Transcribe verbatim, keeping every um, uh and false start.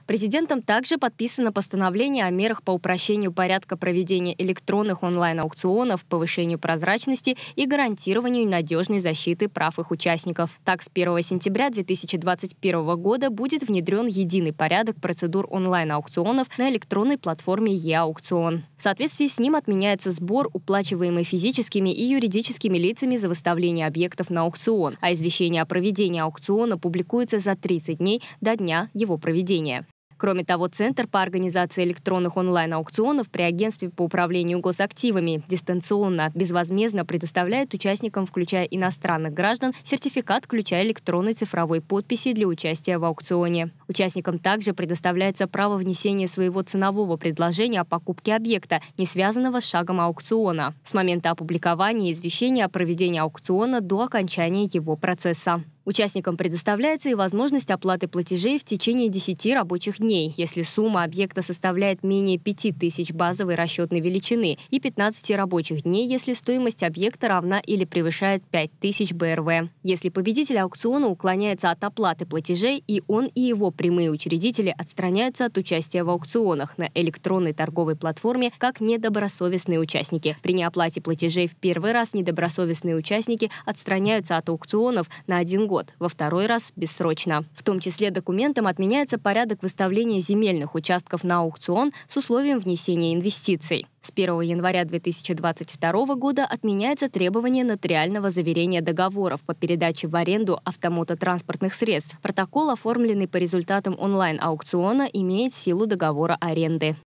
Президентом также подписано постановление о мерах по упрощению порядка проведения электронных онлайн-аукционов, повышению прозрачности и гарантированию надежной защиты прав их участников. Так, с первого сентября две тысячи двадцать первого года будет внедрен единый порядок процедур онлайн-аукционов на электронной платформе e-аукцион. В соответствии с ним отменяется сбор, уплачиваемый физическими и юридическими лицами за выставление объектов на аукцион, а извещение о проведении аукциона публикуется за тридцать дней до дня его проведения. Кроме того, Центр по организации электронных онлайн-аукционов при Агентстве по управлению госактивами дистанционно, безвозмездно предоставляет участникам, включая иностранных граждан, сертификат ключа электронной цифровой подписи для участия в аукционе. Участникам также предоставляется право внесения своего ценового предложения о покупке объекта, не связанного с шагом аукциона, с момента опубликования извещения о проведении аукциона до окончания его процесса. Участникам предоставляется и возможность оплаты платежей в течение десяти рабочих дней, если сумма объекта составляет менее пяти тысяч базовой расчетной величины, и пятнадцати рабочих дней, если стоимость объекта равна или превышает пять тысяч бэ эр вэ. Если победитель аукциона уклоняется от оплаты платежей, и он и его прямые учредители отстраняются от участия в аукционах на электронной торговой платформе как недобросовестные участники. При неоплате платежей в первый раз недобросовестные участники отстраняются от аукционов на один год. Во второй раз – бессрочно. В том числе документом отменяется порядок выставления земельных участков на аукцион с условием внесения инвестиций. С первого января две тысячи двадцать второго года отменяется требование нотариального заверения договоров по передаче в аренду автомототранспортных средств. Протокол, оформленный по результатам онлайн-аукциона, имеет силу договора аренды.